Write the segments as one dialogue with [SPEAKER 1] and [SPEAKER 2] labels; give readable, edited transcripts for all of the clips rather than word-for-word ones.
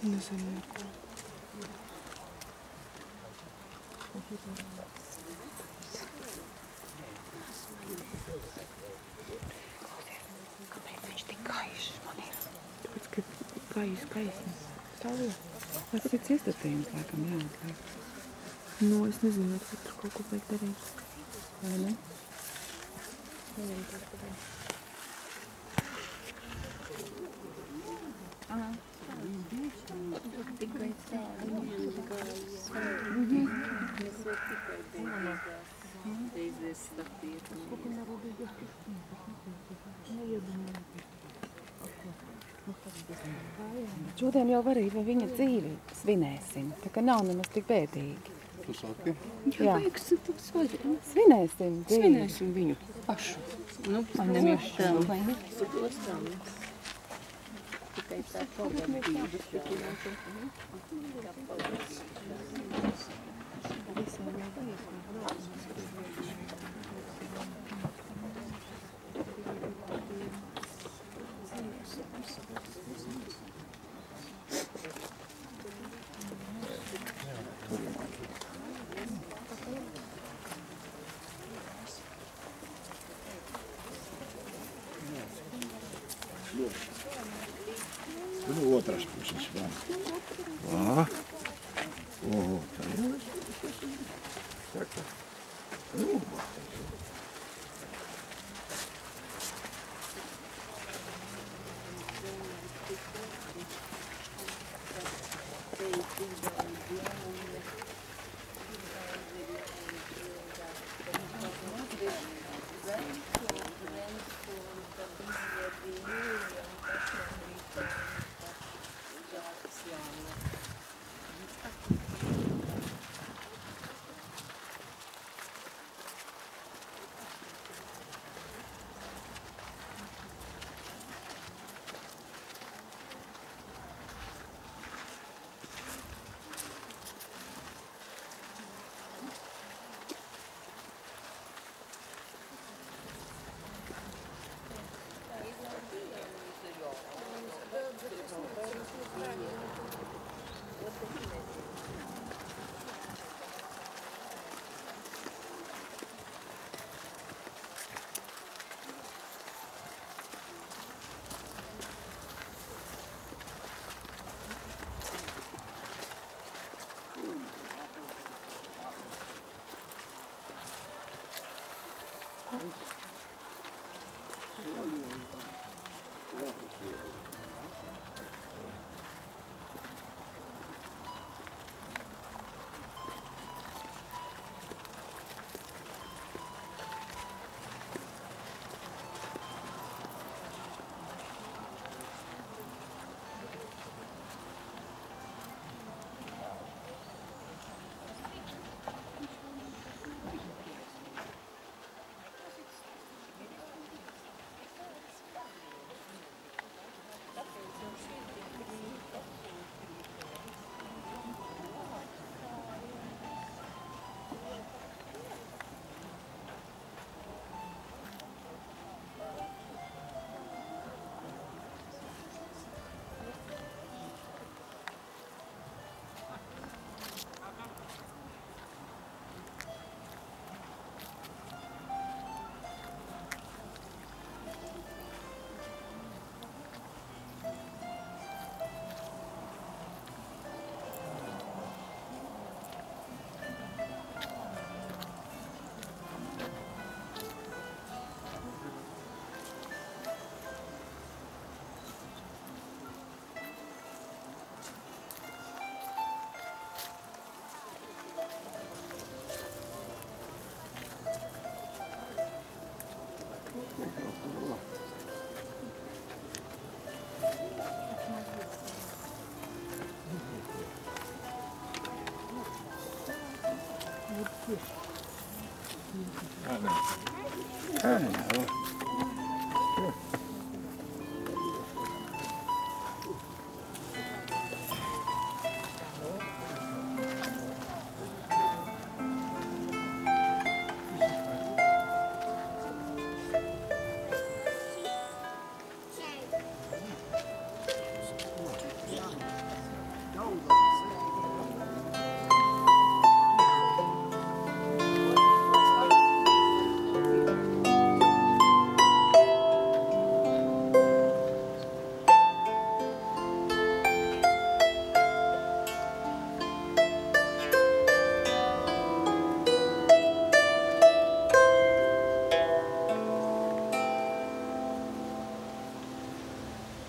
[SPEAKER 1] Nezinu.
[SPEAKER 2] Kāpēc viņš tik gaišs man ir?
[SPEAKER 1] Tāpēc, ka gaismas stāvot.
[SPEAKER 2] Tas ir iestatījums, laikam, jāatliek.
[SPEAKER 1] Nu, es nezinu, vai tur kaut ko vajag darīt.
[SPEAKER 2] Vai ne?
[SPEAKER 1] Nevienu to darīt.
[SPEAKER 3] Tikai
[SPEAKER 2] Šodien jau var arī viņa dzīvi svinēsim, tā ka nav nemaz tik bēdīgi.
[SPEAKER 4] Tu saki?
[SPEAKER 2] Jā. Svinēsim dzīvi.
[SPEAKER 3] Svinēsim viņu pašu. Nu,
[SPEAKER 2] Nemiešam.
[SPEAKER 3] vai ne? Tikai tā pagardības.
[SPEAKER 4] Nu otras puses vaan. Aha. Oho, tämä on.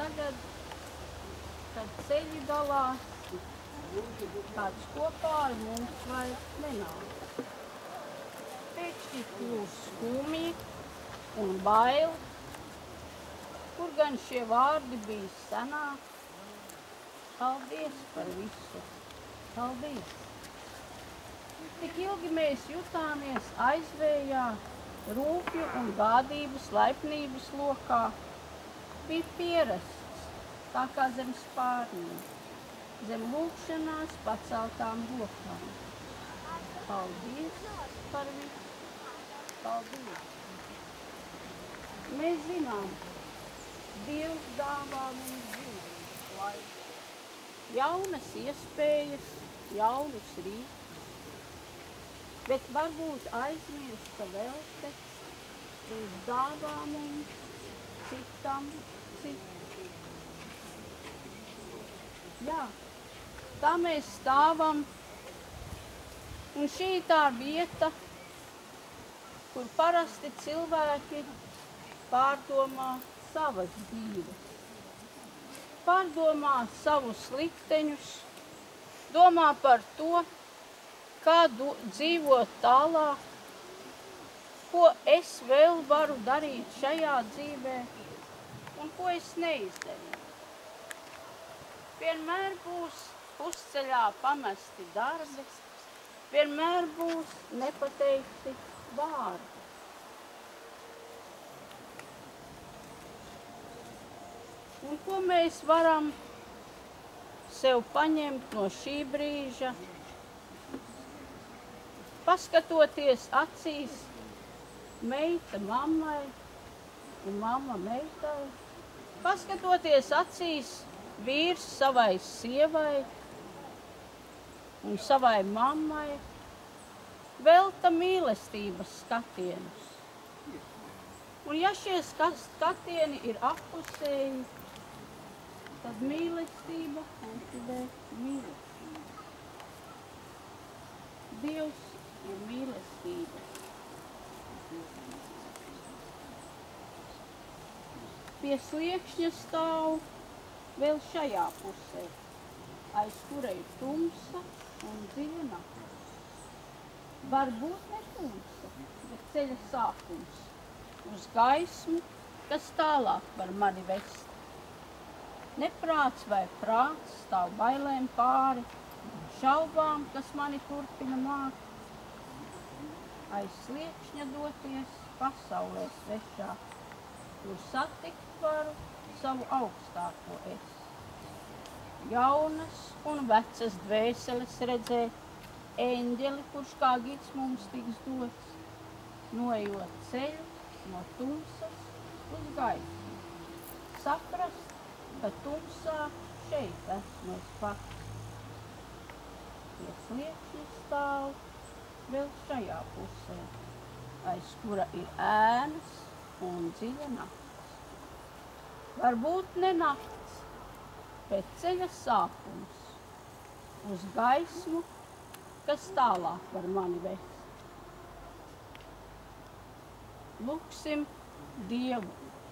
[SPEAKER 3] tagad, kad ceļi dalās, kāds kopā ar mums vairs nenāk. Pēkšņi kļūst skumji un bail, kur gan šie vārdi bija senāk. Paldies par visu, paldies! Tik ilgi mēs jutāmies aizvējā, rūpju un gādības laipnības lokā. Bija pierasts, tā kā zem spārniem, zem lūkšanās paceltām rokām. Paldies par visu, paldies! Mēs zinām, Dievs dāvā mums dzīves laiku, jaunas iespējas, jaunus rīkus, bet varbūt aizmirsta vēlte, Viņš dāvā mums citam citu. Jā, tā mēs stāvam, un šī tā vieta, kur parasti cilvēki pārdomā savas dzīves, pārdomā savus likteņus, domā par to, kā dzīvot tālāk, ko es vēl varu darīt šajā dzīvē un ko es neizdarīju. Vienmēr būs pusceļā pamesti darbi, vienmēr būs nepateikti vārdi. Un ko mēs varam sev paņemt no šī brīža, paskatoties acīs meita mammai un mamma meitai, paskatoties acīs vīrs savai sievai un savai mammai, velta mīlestības skatienus. Un ja šie skatieni ir appusēji, tad mīlestība kultivē mīlestību. Dievs ir mīlestība. Pie sliekšņa stāv vēl šajā pusē, aiz kura ir tumsa un dziļa nakts. Varbūt ne tumsa, bet ceļa sākums uz gaismu, kas tālāk var mani vest. Neprāts vai prāts stāv bailēm pāri, šaubām, kas mani turpina mākt. Aiz sliekšņa doties pasaulē svešā, kur satikt varu savu augstāko es. Jaunas un vecas dvēseles redzēt, eņģeli, kurš kā gids mums tiks dots, noejot ceļu no tumsas uz gaismu. Saprast, ka tumsā šeit esmu es pats. Pie sliekšņa stāv vēl šajā pusē, aiz kura ir ēnas un dziļa nakts. Varbūt ne nakts, bet ceļa sākums uz gaismu, kas tālāk var mani vest. Lūksim Dievu.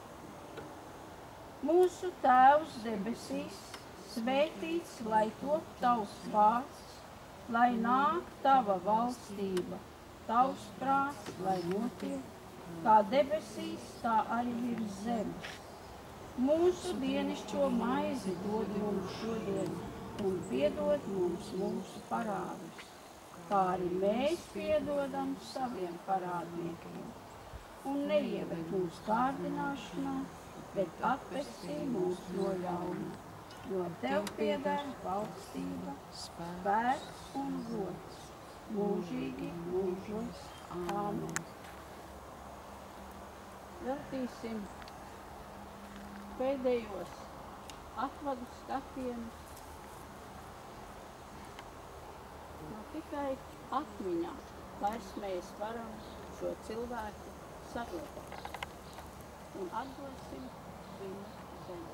[SPEAKER 3] Mūsu Tēvs debesīs, svētīts, lai top tavs vārds, lai nāk tava valstība, tavs prāts, lai notiek, kā debesīs, tā arī virs zemes. Mūsu dienišķo maizi dod mums šodien un piedod mums mūsu parādus, kā arī mēs piedodam saviem parādniekiem. Un neieved mūs kārdināšanā, bet atpestī mūs no ļauna, jo tev pieder valstība, spēks un gods, mūžīgi mūžos. Āmen. Veltīsim pēdējos atvadu skatienus, tikai atmiņā, lai mēs varam šo cilvēku saglabāt un atdosim viņu zemi.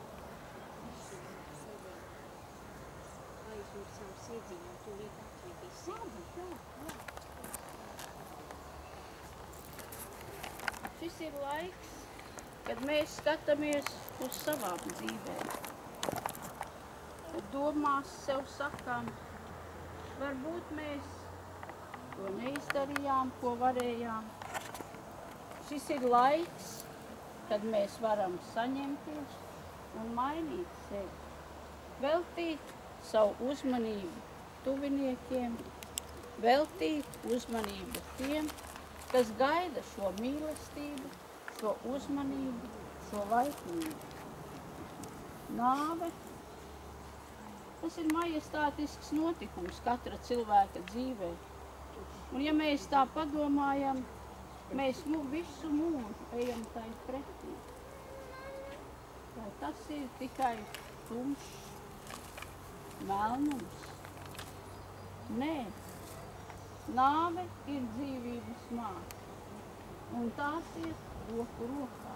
[SPEAKER 5] Aizmirsām siedziņu, tūlīt atvedīsim.
[SPEAKER 3] Jā. Šis ir laiks, kad mēs skatāmies uz savām dzīvēm, kad domās sev sakām, varbūt mēs to neizdarījām, ko varējām. Šis ir laiks, kad mēs varam saņemties un mainīt sevi, veltīt savu uzmanību tuviniekiem, veltīt uzmanību tiem, kas gaida šo mīlestību, šo uzmanību, šo laipnību. Nāve, tas ir majestātisks notikums katra cilvēka dzīvē. Un ja mēs tā padomājam, mēs visu mūžu ejam tai pretī. Vai tas ir tikai tumšs melnums? Nē, nāve ir dzīvības māte, un tās ir roku rokā.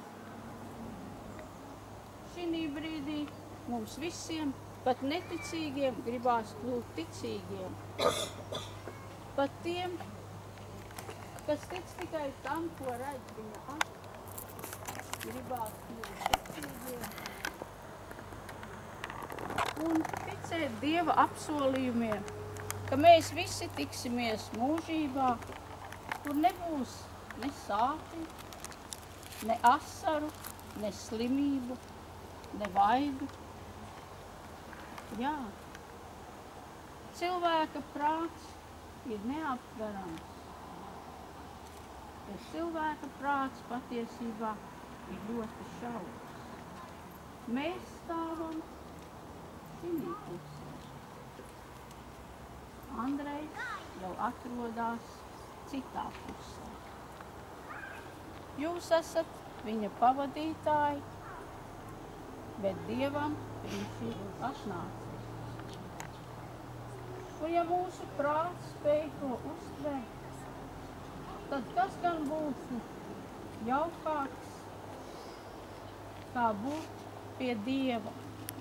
[SPEAKER 3] Šī brīdī mums visiem, pat neticīgiem, gribās kļūt ticīgiem. Pat tiem, kas tic tikai tam, ko redz viņa acis, gribās kļūt ticīgiem. Un ticēt Dieva apsolījumiem, ka mēs visi tiksimies mūžībā, kur nebūs ne sāpju, ne asaru, ne slimību, ne vaidu. Jā, cilvēka prāts ir neaptverams, bet cilvēka prāts patiesībā ir ļoti šaurs. Mēs stāvam šī pusē. Andrejs jau atrodas citā pusē. Jūs esat viņa pavadītāji, bet Dievam viņš ir atnācis. Un ja mūsu prāts spēj to uztvert, tad kas gan būtu jaukāks, kā būt pie Dieva?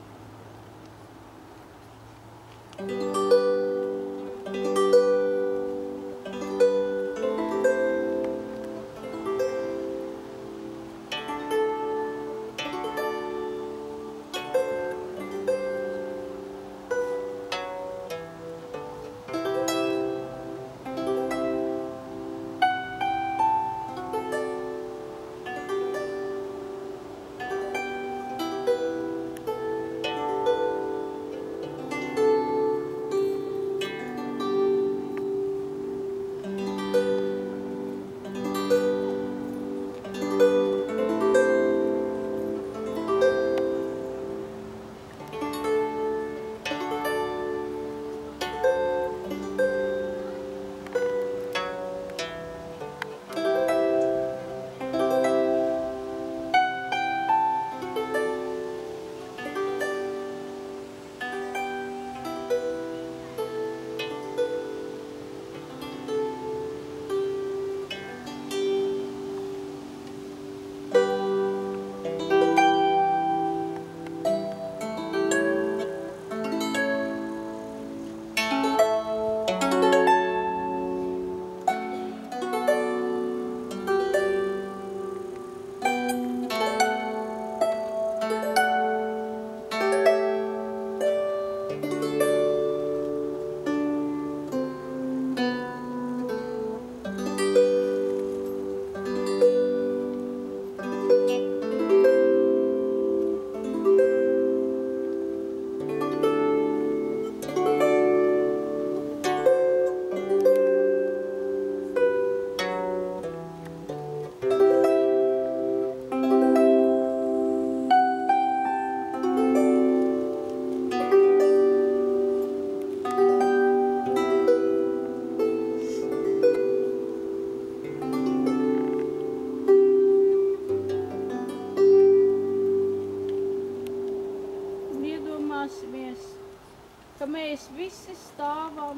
[SPEAKER 3] Ka mēs visi stāvam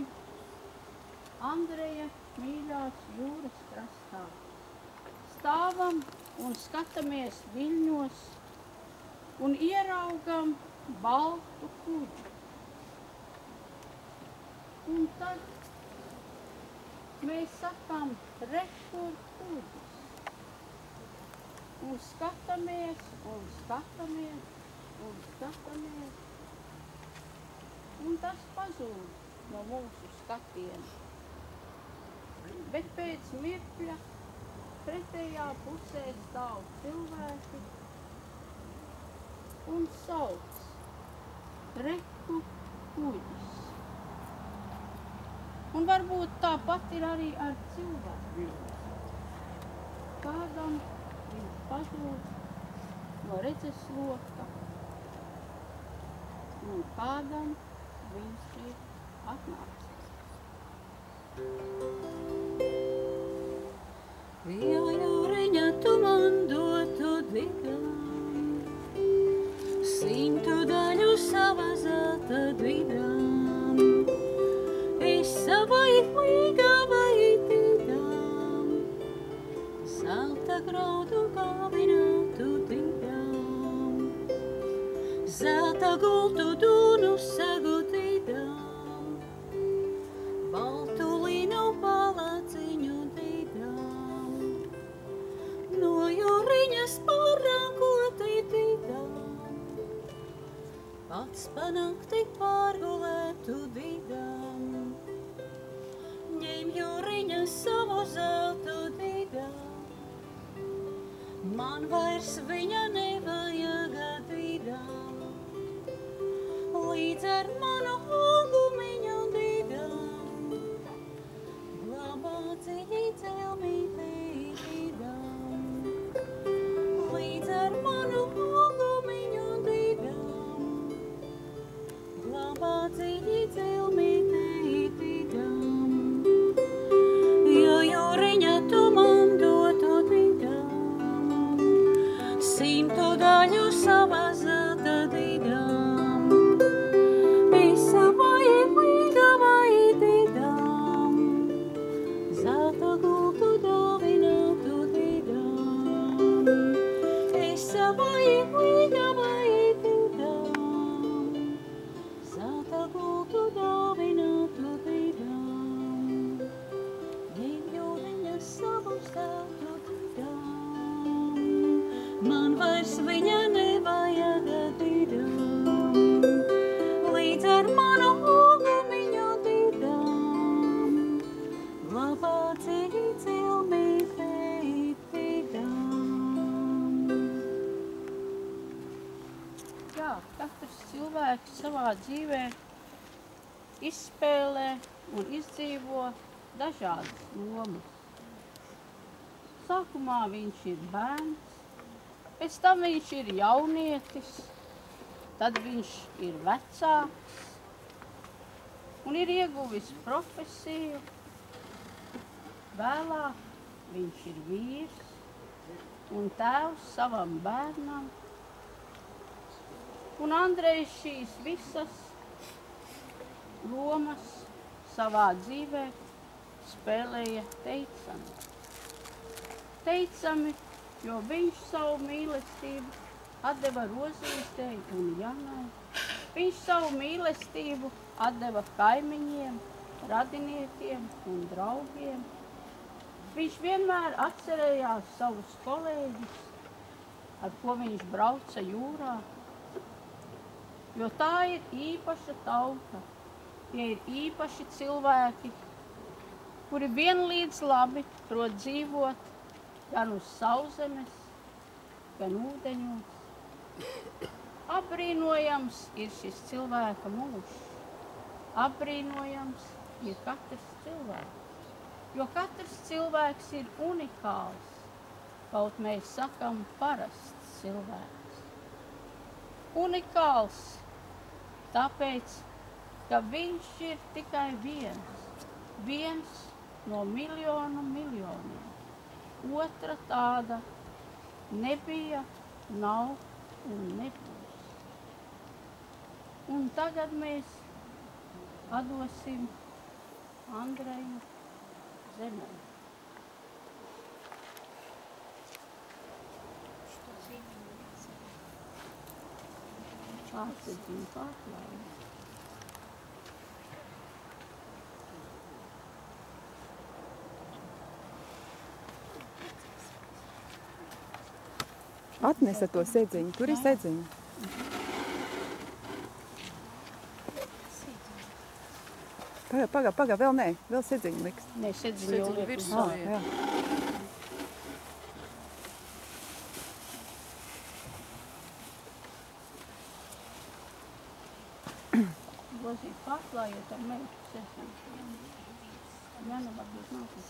[SPEAKER 3] Andreja mīļās jūras krastā. Stāvam un skatāmies viļņos un ieraugam baltu kuģi. Un tad mēs sakām, re, kur kuģis. un skatāmies, un skatāmies, un skatāmies. Un tas pazūd no mūsu skatiena. Bet pēc mirkļa pretējā pusē stāv cilvēki un sauc reku kuģis. Un varbūt tāpat ir arī ar cilvēku. Kādam viņš pazūd no redzesloka, un kādam viņš ir atnācis.
[SPEAKER 6] Liela jūriņa tu man dotu dvidām, 100 daļu sava zelta dvidām. Es savai līgavai dvidām, zelta graudu kāvinātu dvidām, zelta gultu dūnu sagu dvidām, baltu līnu palaciņu dvidām, no jūriņas pārākoti dvidām, pats panakti pārgulētu dvidām, ņem jūriņas savu zeltu dvidām, man vairs viņa nevajaga dvidām, līdz ar manu augumiņu dvidām, glabā dziļi dzelmītī dvidām, līdz ar manu augumiņu dvidām, glabā dziļi dzelmītī dvidām, jo jūriņa tu man dotu dvidām, 100 daļu sava zelta dvidām, es savai līgavai dvidām, zelta gultu dāvinātu dvidām, es savai līgavai dvidām, zelta gultu dāvinātu dvidām, ņem jūriņas savu zeltu dvidām, man vairs viņa nevajaga dvidām, līdz ar manu augumiņu dvidām, glabā dziļi cilmītei dvidām.
[SPEAKER 3] Jā, katrs cilvēks savā dzīvē izspēlē un izdzīvo dažādas lomas. Sākumā viņš ir bērns, pēc tam viņš ir jaunietis, tad viņš ir vecāks un ir ieguvis profesiju. Vēlāk viņš ir vīrs un tēvs savam bērnam. Un Andrejs šīs visas lomas savā dzīvē spēlēja teicami. Teicami, jo viņš savu mīlestību atdeva Rozītei un Janai. Viņš savu mīlestību atdeva kaimiņiem, radiniekiem un draugiem. Viņš vienmēr atcerējās savus kolēģus, ar ko viņš brauca jūrā, jo tā ir īpaša tauta. Tie ir īpaši cilvēki, kuri vienlīdz labi prot dzīvot gan uz sauszemes, gan ūdeņos. Apbrīnojams ir šis cilvēka mūžs. Apbrīnojams ir katrs cilvēks, jo katrs cilvēks ir unikāls, kaut mēs sakam parasts cilvēks. Unikāls, tāpēc, ka viņš ir tikai viens no miljoniem. Otra tāda nebija, nav un nebūs. Un tagad mēs atdosim Andreju zemē. Kāds ir viņa pārklājums?
[SPEAKER 2] Atnesa to sedziņu. Tur ir sedziņa. Pagā, vēl nē. Vēl sedziņu liks.
[SPEAKER 3] Nē, sedziņu jau virsū.
[SPEAKER 2] Jā.
[SPEAKER 3] Gozīt pārklājot ar meitu sedziņu. Jā, nu varbūt nav tas.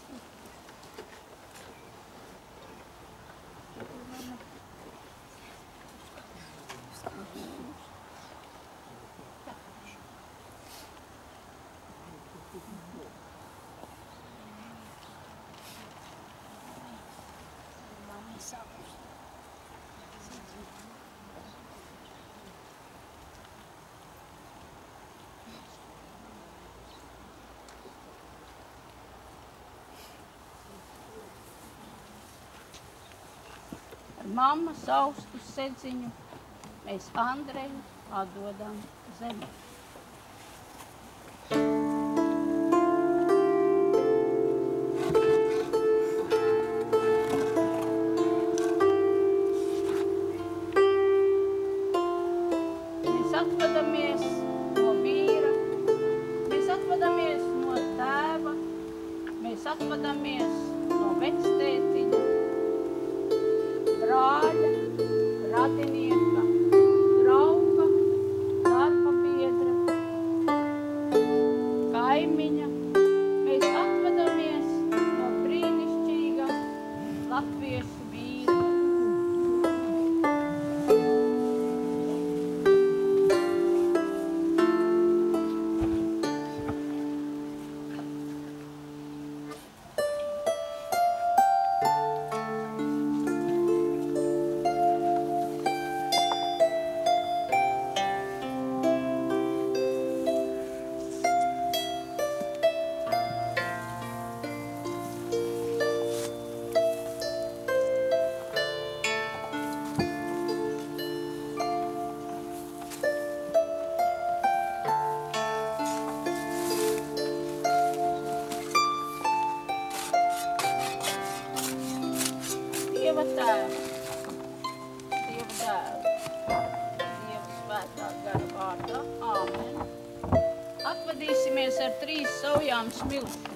[SPEAKER 3] Mamma saustu sedziņu, mēs Andreju atdodam zemi. Mēs atvadamies no vīra, mēs atvadamies no tēva, mēs atvadamies no vectētiņa, brāļa, radinieka, drauga, darba biedra, kaimiņa. Mēs atvadamies no brīnišķīga latviešu vīra. Dieva tēva, Dieva dēla, Dieva svētā gara vārdā. Āmen. Atvadīsimies ar 3 saujām smilšiem.